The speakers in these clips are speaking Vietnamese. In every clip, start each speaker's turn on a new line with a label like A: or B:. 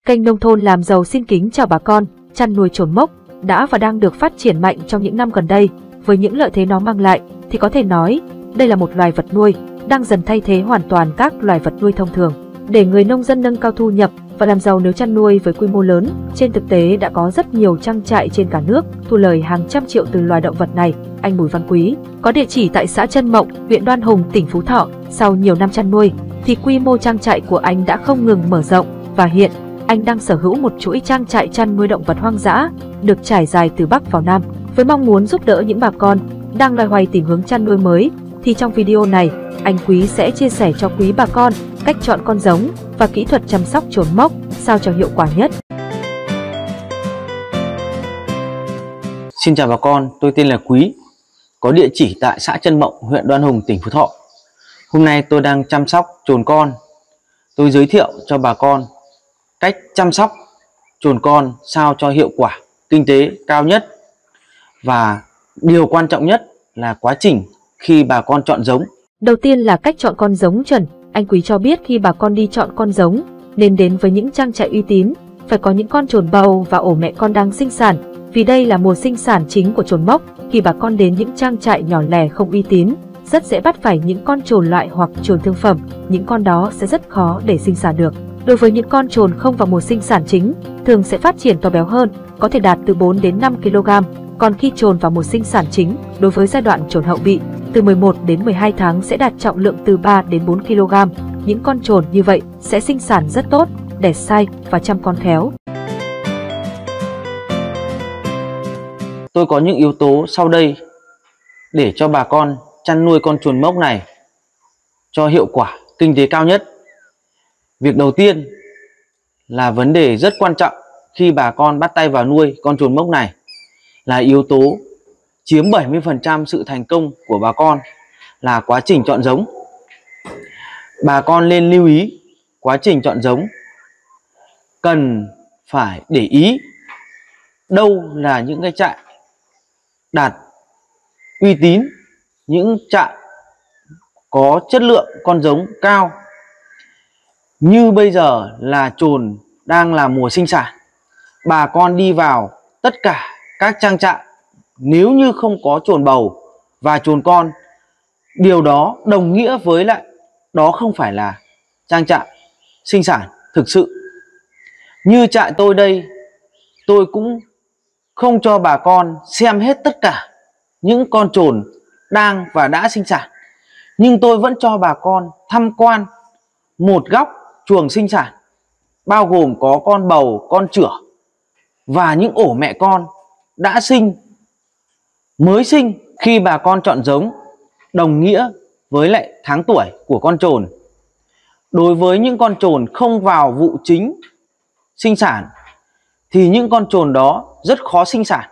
A: Kênh Nông thôn làm giàu xin kính chào bà con. Chăn nuôi trồn mốc đã và đang được phát triển mạnh trong những năm gần đây. Với những lợi thế nó mang lại thì có thể nói đây là một loài vật nuôi đang dần thay thế hoàn toàn các loài vật nuôi thông thường. Để người nông dân nâng cao thu nhập và làm giàu nếu chăn nuôi với quy mô lớn, trên thực tế đã có rất nhiều trang trại trên cả nước thu lời hàng trăm triệu từ loài động vật này. Anh Bùi Văn Quý có địa chỉ tại xã Trân Mộng, huyện Đoan Hùng, tỉnh Phú Thọ. Sau nhiều năm chăn nuôi thì quy mô trang trại của anh đã không ngừng mở rộng và hiện anh đang sở hữu một chuỗi trang trại chăn nuôi động vật hoang dã được trải dài từ Bắc vào Nam. Với mong muốn giúp đỡ những bà con đang loay hoay tìm hướng chăn nuôi mới thì trong video này anh Quý sẽ chia sẻ cho quý bà con cách chọn con giống và kỹ thuật chăm sóc trồn mốc sao cho hiệu quả nhất.
B: Xin chào bà con, tôi tên là Quý, có địa chỉ tại xã Trân Mộng, huyện Đoan Hùng, tỉnh Phú Thọ. Hôm nay tôi đang chăm sóc trồn con. Tôi giới thiệu cho bà con cách chăm sóc trồn con sao cho hiệu quả kinh tế cao nhất, và điều quan trọng nhất là quá trình khi bà con chọn giống.
A: Đầu tiên là cách chọn con giống chuẩn. Anh Quý cho biết khi bà con đi chọn con giống nên đến với những trang trại uy tín, phải có những con trồn bầu và ổ mẹ con đang sinh sản, vì đây là mùa sinh sản chính của trồn mốc. Khi bà con đến những trang trại nhỏ lẻ không uy tín, rất dễ bắt phải những con trồn loại hoặc trồn thương phẩm, những con đó sẽ rất khó để sinh sản được. Đối với những con trồn không vào mùa sinh sản chính, thường sẽ phát triển to béo hơn, có thể đạt từ 4 đến 5 kg. Còn khi trồn vào mùa sinh sản chính, đối với giai đoạn trồn hậu bị, từ 11 đến 12 tháng sẽ đạt trọng lượng từ 3 đến 4 kg. Những con trồn như vậy sẽ sinh sản rất tốt, đẻ sai và chăm con khéo.
B: Tôi có những yếu tố sau đây để cho bà con chăn nuôi con trồn mốc này cho hiệu quả kinh tế cao nhất. Việc đầu tiên là vấn đề rất quan trọng khi bà con bắt tay vào nuôi con trồn mốc này, là yếu tố chiếm 70% sự thành công của bà con là quá trình chọn giống. Bà con nên lưu ý quá trình chọn giống cần phải để ý đâu là những cái trại đạt uy tín, những trại có chất lượng con giống cao. Như bây giờ là trồn đang là mùa sinh sản, bà con đi vào tất cả các trang trại, nếu như không có trồn bầu và trồn con, điều đó đồng nghĩa với lại đó không phải là trang trại sinh sản thực sự. Như trại tôi đây, tôi cũng không cho bà con xem hết tất cả những con trồn đang và đã sinh sản, nhưng tôi vẫn cho bà con tham quan một góc chuồng sinh sản, bao gồm có con bầu, con chửa và những ổ mẹ con đã sinh, mới sinh. Khi bà con chọn giống đồng nghĩa với lại tháng tuổi của con trồn. Đối với những con trồn không vào vụ chính sinh sản thì những con trồn đó rất khó sinh sản,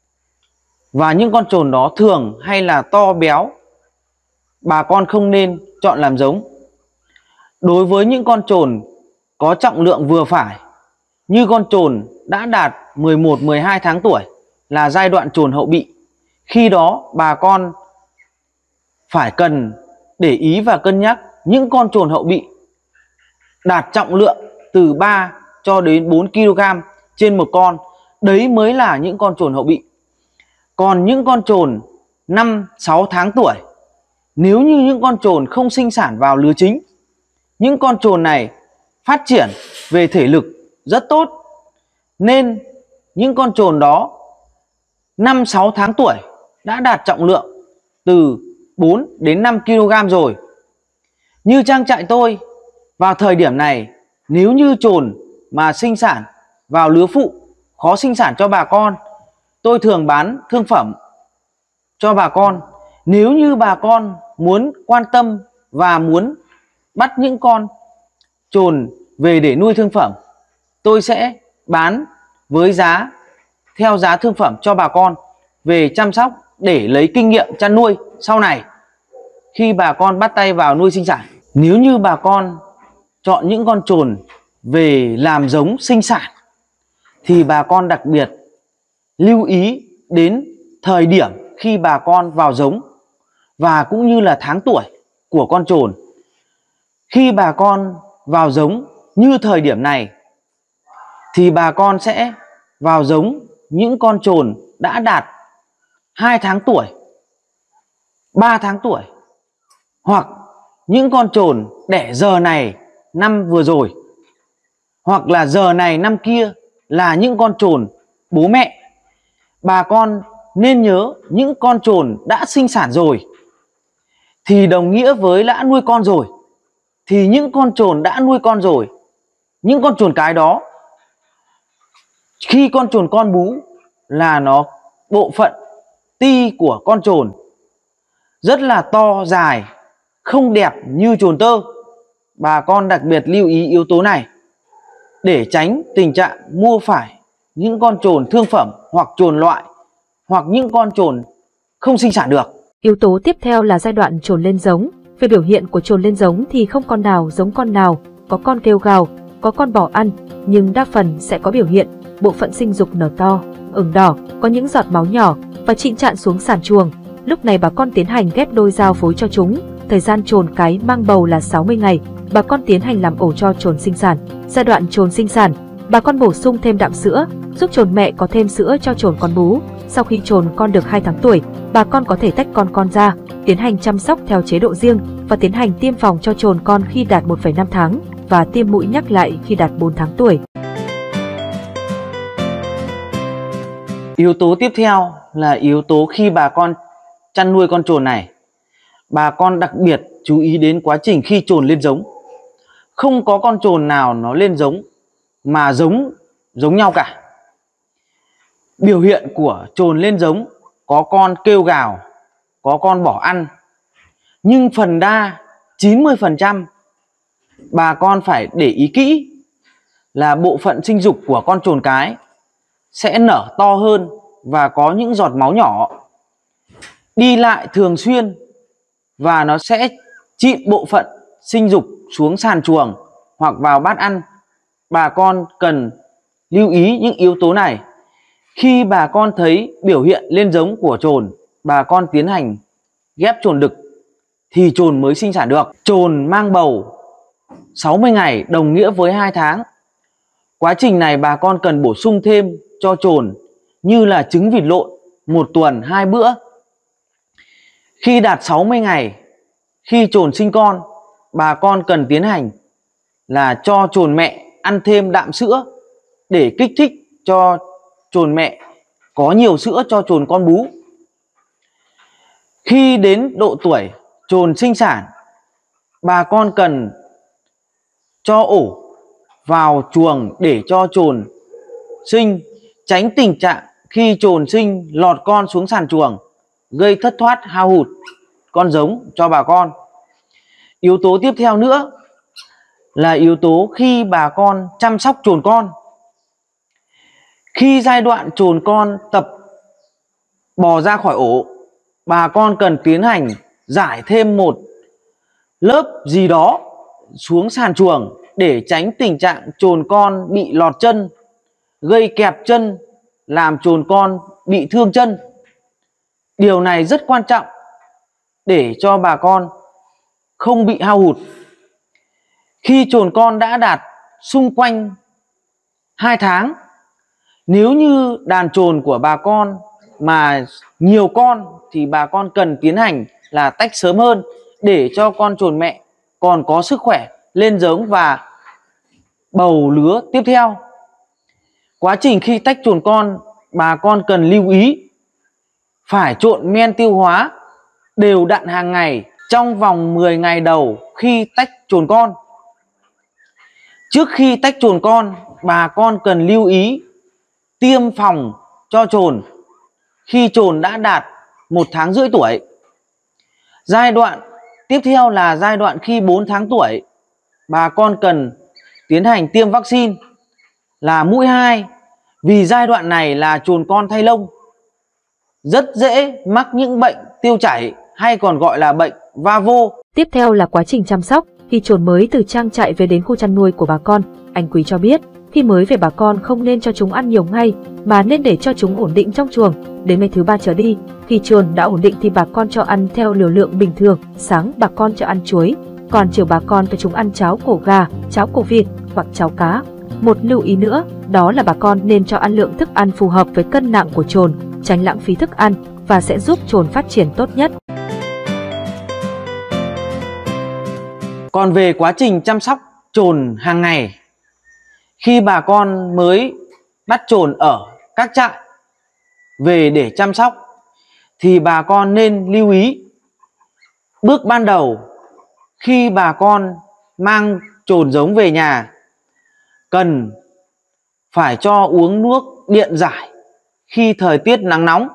B: và những con trồn đó thường hay là to béo, bà con không nên chọn làm giống. Đối với những con trồn có trọng lượng vừa phải, như con trồn đã đạt 11-12 tháng tuổi là giai đoạn trồn hậu bị, khi đó bà con phải cần để ý và cân nhắc những con trồn hậu bị đạt trọng lượng từ 3 cho đến 4 kg trên một con, đấy mới là những con trồn hậu bị. Còn những con trồn 5-6 tháng tuổi, nếu như những con trồn không sinh sản vào lứa chính, những con trồn này phát triển về thể lực rất tốt, nên những con trồn đó 5-6 tháng tuổi đã đạt trọng lượng từ 4 đến 5 kg rồi. Như trang trại tôi vào thời điểm này, nếu như trồn mà sinh sản vào lứa phụ, khó sinh sản cho bà con, tôi thường bán thương phẩm cho bà con. Nếu như bà con muốn quan tâm và muốn bắt những con trồn về để nuôi thương phẩm, tôi sẽ bán với giá theo giá thương phẩm cho bà con về chăm sóc để lấy kinh nghiệm chăn nuôi sau này khi bà con bắt tay vào nuôi sinh sản. Nếu như bà con chọn những con trồn về làm giống sinh sản thì bà con đặc biệt lưu ý đến thời điểm khi bà con vào giống và cũng như là tháng tuổi của con trồn. Khi bà con vào giống như thời điểm này thì bà con sẽ vào giống những con trồn đã đạt 2 tháng tuổi, 3 tháng tuổi, hoặc những con trồn đẻ giờ này năm vừa rồi, hoặc là giờ này năm kia là những con trồn bố mẹ. Bà con nên nhớ những con trồn đã sinh sản rồi thì đồng nghĩa với đã nuôi con rồi. Thì những con trồn đã nuôi con rồi, những con trồn cái đó, khi con trồn con bú là nó bộ phận ti của con trồn rất là to dài, không đẹp như trồn tơ. Bà con đặc biệt lưu ý yếu tố này để tránh tình trạng mua phải những con trồn thương phẩm hoặc trồn loại, hoặc những con trồn không sinh sản được.
A: Yếu tố tiếp theo là giai đoạn trồn lên giống. Về biểu hiện của trồn lên giống thì không con nào giống con nào, có con kêu gào, có con bỏ ăn, nhưng đa phần sẽ có biểu hiện bộ phận sinh dục nở to, ửng đỏ, có những giọt máu nhỏ và trịn trạn xuống sàn chuồng. Lúc này bà con tiến hành ghép đôi giao phối cho chúng. Thời gian trồn cái mang bầu là 60 ngày, bà con tiến hành làm ổ cho trồn sinh sản. Giai đoạn trồn sinh sản, bà con bổ sung thêm đạm sữa, giúp trồn mẹ có thêm sữa cho trồn con bú. Sau khi trồn con được 2 tháng tuổi, bà con có thể tách con ra, tiến hành chăm sóc theo chế độ riêng và tiến hành tiêm phòng cho trồn con khi đạt 1,5 tháng và tiêm mũi nhắc lại khi đạt 4 tháng tuổi.
B: Yếu tố tiếp theo là yếu tố khi bà con chăn nuôi con trồn này. Bà con đặc biệt chú ý đến quá trình khi trồn lên giống. Không có con trồn nào nó lên giống mà giống nhau cả. Biểu hiện của trồn lên giống có con kêu gào, có con bỏ ăn, nhưng phần đa 90% bà con phải để ý kỹ là bộ phận sinh dục của con trồn cái sẽ nở to hơn và có những giọt máu nhỏ, đi lại thường xuyên và nó sẽ trịn bộ phận sinh dục xuống sàn chuồng hoặc vào bát ăn. Bà con cần lưu ý những yếu tố này. Khi bà con thấy biểu hiện lên giống của trồn, bà con tiến hành ghép trồn đực thì trồn mới sinh sản được. Trồn mang bầu 60 ngày đồng nghĩa với 2 tháng. Quá trình này bà con cần bổ sung thêm cho trồn như là trứng vịt lộn 1 tuần 2 bữa. Khi đạt 60 ngày, khi trồn sinh con, bà con cần tiến hành là cho trồn mẹ ăn thêm đạm sữa để kích thích cho trồn mẹ có nhiều sữa cho trồn con bú. Khi đến độ tuổi trồn sinh sản, bà con cần cho ổ vào chuồng để cho trồn sinh, tránh tình trạng khi trồn sinh lọt con xuống sàn chuồng gây thất thoát hao hụt con giống cho bà con. Yếu tố tiếp theo nữa là yếu tố khi bà con chăm sóc trồn con. Khi giai đoạn trồn con tập bò ra khỏi ổ, bà con cần tiến hành rải thêm một lớp gì đó xuống sàn chuồng để tránh tình trạng trồn con bị lọt chân, gây kẹp chân, làm trồn con bị thương chân. Điều này rất quan trọng để cho bà con không bị hao hụt. Khi trồn con đã đạt xung quanh 2 tháng, nếu như đàn trồn của bà con mà nhiều con thì bà con cần tiến hành là tách sớm hơn để cho con trồn mẹ còn có sức khỏe lên giống và bầu lứa tiếp theo. Quá trình khi tách trồn con, bà con cần lưu ý phải trộn men tiêu hóa đều đặn hàng ngày trong vòng 10 ngày đầu khi tách trồn con. Trước khi tách trồn con, bà con cần lưu ý tiêm phòng cho trồn khi trồn đã đạt 1 tháng rưỡi tuổi. Giai đoạn tiếp theo là giai đoạn khi 4 tháng tuổi, bà con cần tiến hành tiêm vaccine là mũi 2, vì giai đoạn này là trồn con thay lông, rất dễ mắc những bệnh tiêu chảy hay còn gọi là bệnh va vô.
A: Tiếp theo là quá trình chăm sóc. Khi trồn mới từ trang trại về đến khu chăn nuôi của bà con, anh Quý cho biết khi mới về bà con không nên cho chúng ăn nhiều ngay mà nên để cho chúng ổn định trong chuồng. Đến ngày thứ 3 trở đi, khi trồn đã ổn định thì bà con cho ăn theo liều lượng bình thường. Sáng bà con cho ăn chuối, còn chiều bà con cho chúng ăn cháo cổ gà, cháo cổ vịt hoặc cháo cá. Một lưu ý nữa, đó là bà con nên cho ăn lượng thức ăn phù hợp với cân nặng của chồn, tránh lãng phí thức ăn và sẽ giúp chồn phát triển tốt nhất.
B: Còn về quá trình chăm sóc chồn hàng ngày, khi bà con mới bắt chồn ở các trại về để chăm sóc thì bà con nên lưu ý bước ban đầu khi bà con mang chồn giống về nhà cần phải cho uống nước điện giải khi thời tiết nắng nóng.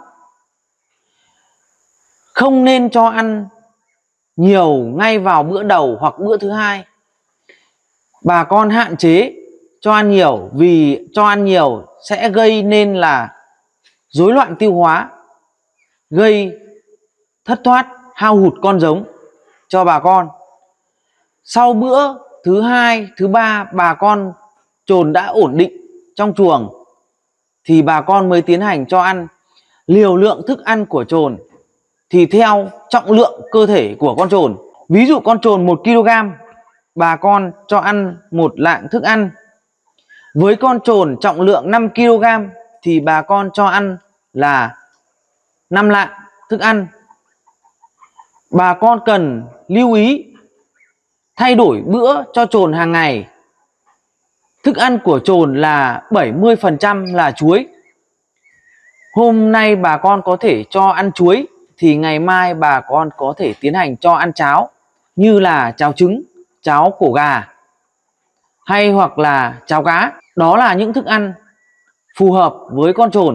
B: Không nên cho ăn nhiều ngay vào bữa đầu hoặc bữa thứ hai. Bà con hạn chế cho ăn nhiều vì cho ăn nhiều sẽ gây nên là rối loạn tiêu hóa, gây thất thoát, hao hụt con giống cho bà con. Sau bữa thứ hai, thứ ba bà con chồn đã ổn định trong chuồng thì bà con mới tiến hành cho ăn. Liều lượng thức ăn của chồn thì theo trọng lượng cơ thể của con chồn. Ví dụ con chồn 1 kg, bà con cho ăn 1 lạng thức ăn. Với con chồn trọng lượng 5 kg thì bà con cho ăn là 5 lạng thức ăn. Bà con cần lưu ý thay đổi bữa cho chồn hàng ngày. Thức ăn của chồn là 70% là chuối. Hôm nay bà con có thể cho ăn chuối thì ngày mai bà con có thể tiến hành cho ăn cháo như là cháo trứng, cháo cổ gà hay hoặc là cháo cá. Đó là những thức ăn phù hợp với con chồn.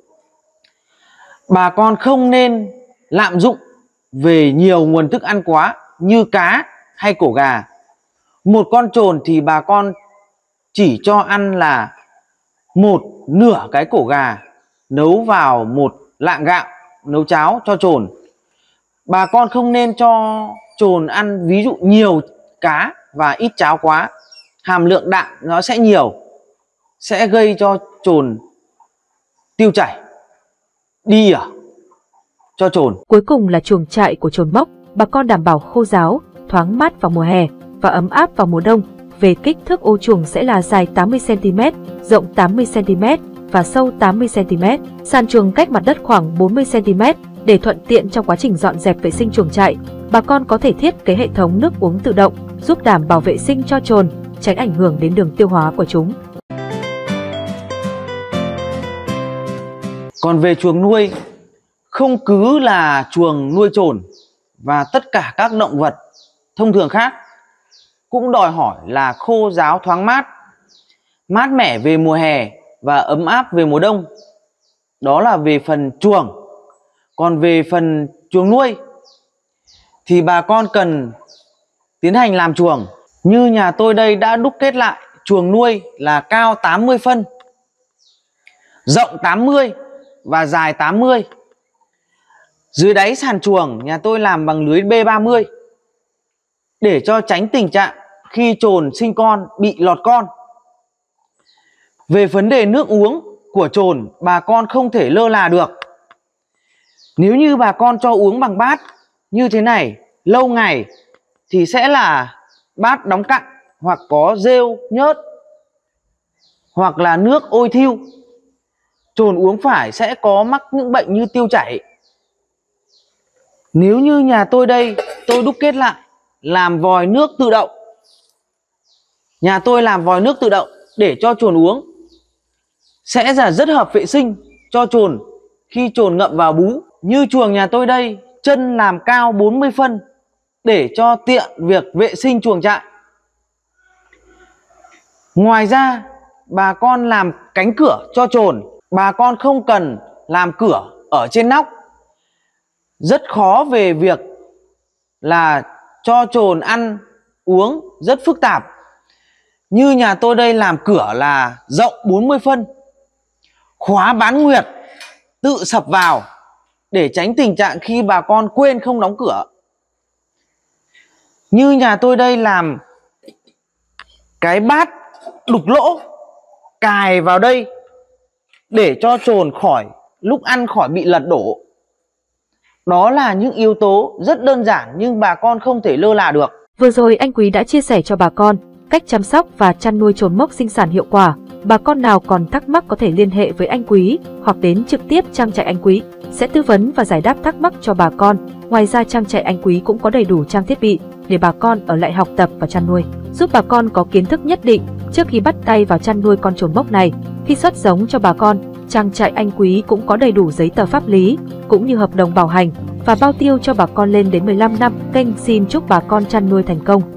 B: Bà con không nên lạm dụng về nhiều nguồn thức ăn quá như cá hay cổ gà. Một con chồn thì bà con chỉ cho ăn là một nửa cái cổ gà nấu vào 1 lạng gạo nấu cháo cho chồn. Bà con không nên cho chồn ăn ví dụ nhiều cá và ít cháo quá. Hàm lượng đạm nó sẽ nhiều, sẽ gây cho chồn tiêu chảy, đi ỉa cho chồn.
A: Cuối cùng là chuồng trại của chồn mốc. Bà con đảm bảo khô ráo, thoáng mát vào mùa hè và ấm áp vào mùa đông. Về kích thước ô chuồng sẽ là dài 80 cm, rộng 80 cm và sâu 80 cm. Sàn chuồng cách mặt đất khoảng 40 cm để thuận tiện trong quá trình dọn dẹp vệ sinh chuồng trại. Bà con có thể thiết kế hệ thống nước uống tự động giúp đảm bảo vệ sinh cho chồn, tránh ảnh hưởng đến đường tiêu hóa của chúng.
B: Còn về chuồng nuôi, không cứ là chuồng nuôi chồn và tất cả các động vật thông thường khác cũng đòi hỏi là khô ráo thoáng mát, mát mẻ về mùa hè và ấm áp về mùa đông. Đó là về phần chuồng. Còn về phần chuồng nuôi thì bà con cần tiến hành làm chuồng. Như nhà tôi đây đã đúc kết lại chuồng nuôi là cao 80 phân, rộng 80 và dài 80. Dưới đáy sàn chuồng nhà tôi làm bằng lưới B30 để cho tránh tình trạng khi chồn sinh con bị lọt con. Về vấn đề nước uống của chồn, bà con không thể lơ là được. Nếu như bà con cho uống bằng bát như thế này lâu ngày thì sẽ là bát đóng cặn hoặc có rêu nhớt hoặc là nước ôi thiêu. Chồn uống phải sẽ có mắc những bệnh như tiêu chảy. Nếu như nhà tôi đây, tôi đúc kết lại làm vòi nước tự động. Nhà tôi làm vòi nước tự động để cho chồn uống sẽ là rất hợp vệ sinh cho chồn khi chồn ngậm vào bú. Như chuồng nhà tôi đây, chân làm cao 40 phân để cho tiện việc vệ sinh chuồng trại. Ngoài ra, bà con làm cánh cửa cho chồn, bà con không cần làm cửa ở trên nóc. Rất khó về việc là cho chồn ăn uống, rất phức tạp. Như nhà tôi đây làm cửa là rộng 40 phân, khóa bán nguyệt, tự sập vào để tránh tình trạng khi bà con quên không đóng cửa. Như nhà tôi đây làm cái bát đục lỗ cài vào đây để cho chồn khỏi lúc ăn khỏi bị lật đổ. Đó là những yếu tố rất đơn giản nhưng bà con không thể lơ là được.
A: Vừa rồi anh Quý đã chia sẻ cho bà con cách chăm sóc và chăn nuôi trồn mốc sinh sản hiệu quả. Bà con nào còn thắc mắc có thể liên hệ với anh Quý hoặc đến trực tiếp trang trại anh Quý sẽ tư vấn và giải đáp thắc mắc cho bà con. Ngoài ra trang trại anh Quý cũng có đầy đủ trang thiết bị để bà con ở lại học tập và chăn nuôi, giúp bà con có kiến thức nhất định trước khi bắt tay vào chăn nuôi con trồn mốc này. Khi xuất giống cho bà con, trang trại anh Quý cũng có đầy đủ giấy tờ pháp lý cũng như hợp đồng bảo hành và bao tiêu cho bà con lên đến 15 năm. Kênh xin chúc bà con chăn nuôi thành công.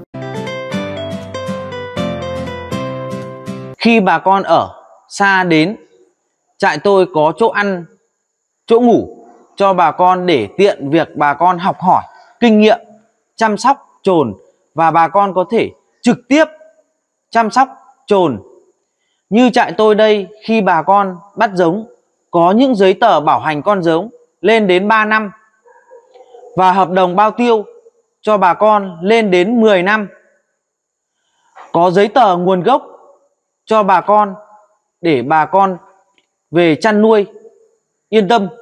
B: Khi bà con ở xa đến, trại tôi có chỗ ăn, chỗ ngủ cho bà con để tiện việc bà con học hỏi kinh nghiệm chăm sóc trồn và bà con có thể trực tiếp chăm sóc trồn. Như trại tôi đây, khi bà con bắt giống có những giấy tờ bảo hành con giống lên đến 3 năm và hợp đồng bao tiêu cho bà con lên đến 10 năm. Có giấy tờ nguồn gốc cho bà con để bà con về chăn nuôi yên tâm.